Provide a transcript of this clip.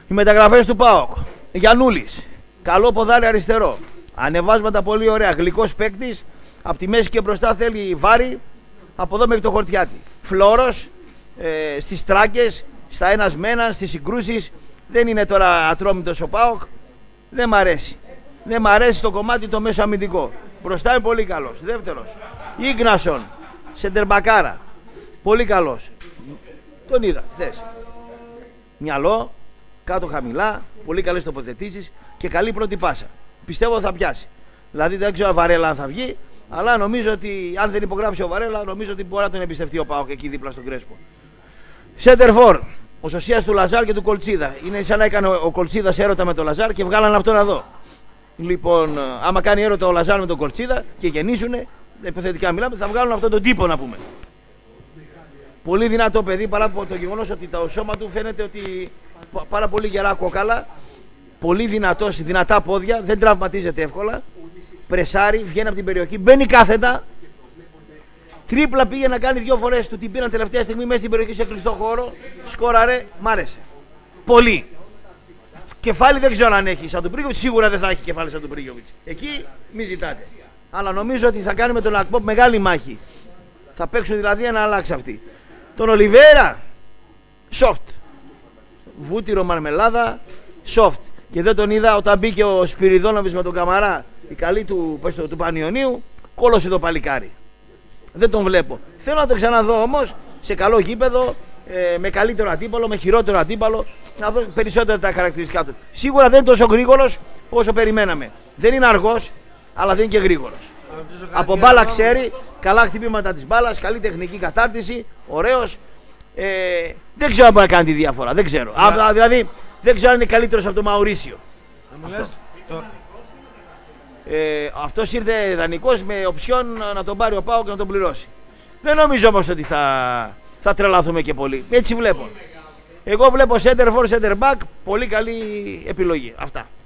Οι μεταγραφές του ΠΑΟΚ. Γιαννούλης. Καλό ποδάρι αριστερό. Ανεβάσματα πολύ ωραία. Γλυκός παίκτης. Από τη μέση και μπροστά θέλει βάρη. Από εδώ μέχρι το χορτιάτι. Φλόρος. Στις τράκες. Στα ένας με έναν. Στις συγκρούσεις. Δεν είναι τώρα ατρόμητος ο ΠΑΟΚ. Δεν μ' αρέσει. Δεν μ' αρέσει το κομμάτι το μέσο αμυντικό. Μπροστά είναι πολύ καλός. Δεύτερος. Ίγνασον. Σεντερμπακάρα. Πολύ καλός. Τον είδα χθες. Μυαλό. Κάτω χαμηλά. Πολύ καλές τοποθετήσεις. Και καλή πρώτη πάσα. Πιστεύω θα πιάσει. Δηλαδή δεν ξέρω αν Βαρέλα αν θα βγει. Αλλά νομίζω ότι αν δεν υπογράψει ο Βαρέλα, νομίζω ότι μπορεί να τον εμπιστευτεί ο ΠΑΟΚ εκεί δίπλα στον Κρέσπο. Σέντερφορ. Ο σωσίας του Λαζάρ και του Κολτσίδα. Είναι σαν να έκανε ο Κολτσίδας έρωτα με τον Λαζάρ και βγάλανε αυτόν εδώ. Λοιπόν, άμα κάνει έρωτα ο Λαζάρ με τον Κολτσίδα και γεννήσουνε, υποθετικά μιλάμε, θα βγάλουν αυτόν τον τύπο να πούμε. Πολύ δυνατό παιδί παρά από το γεγονός ότι το σώμα του φαίνεται ότι πάρα πολύ γερά κόκαλα. Πολύ δυνατός, δυνατά πόδια, δεν τραυματίζεται εύκολα. Πρεσάρει, βγαίνει από την περιοχή, μπαίνει κάθετα. Τρίπλα πήγε να κάνει 2 φορές, του την πήραν τελευταία στιγμή μέσα στην περιοχή σε κλειστό χώρο. Σκόραρε, μ' άρεσε. Πολύ. Κεφάλι δεν ξέρω αν έχει σαν τον Πρίγιοβιτς, σίγουρα δεν θα έχει κεφάλι σαν τον Πρίγιοβιτς. Εκεί μη ζητάτε. Αλλά νομίζω ότι θα κάνει με τον Ακπόπ μεγάλη μάχη. Θα παίξουν δηλαδή ένα αλλάξει αυτοί. Τον Ολιβέρα, soft. Βούτυρο μαρμελάδα, soft. Και δεν τον είδα όταν μπήκε ο Σπυριδόνοβης με τον Καμαρά, η καλή του Πανιωνίου, κόλωσε το παλικάρι. Δεν τον βλέπω. Θέλω να τον ξαναδώ όμως σε καλό γήπεδο, με καλύτερο αντίπαλο, με χειρότερο αντίπαλο, να δω περισσότερα τα χαρακτηριστικά του. Σίγουρα δεν είναι τόσο γρήγορος όσο περιμέναμε. Δεν είναι αργός, αλλά δεν είναι και γρήγορος. Από μπάλα ξέρει, καλά χτυπήματα της μπάλας, καλή τεχνική κατάρτιση, ωραίος. Δεν ξέρω αν μπορεί να κάνει τη διαφορά. Δεν ξέρω. Δηλαδή δεν ξέρω αν είναι καλύτερος από τον Μαουρίσιο. Αυτός ήρθε δανεικός με οψιόν να τον πάρει ο ΠΑΟΚ και να τον πληρώσει. Δεν νομίζω όμως ότι θα τρελαθούμε και πολύ. Έτσι βλέπω. Εγώ βλέπω center for center back, πολύ καλή επιλογή. Αυτά.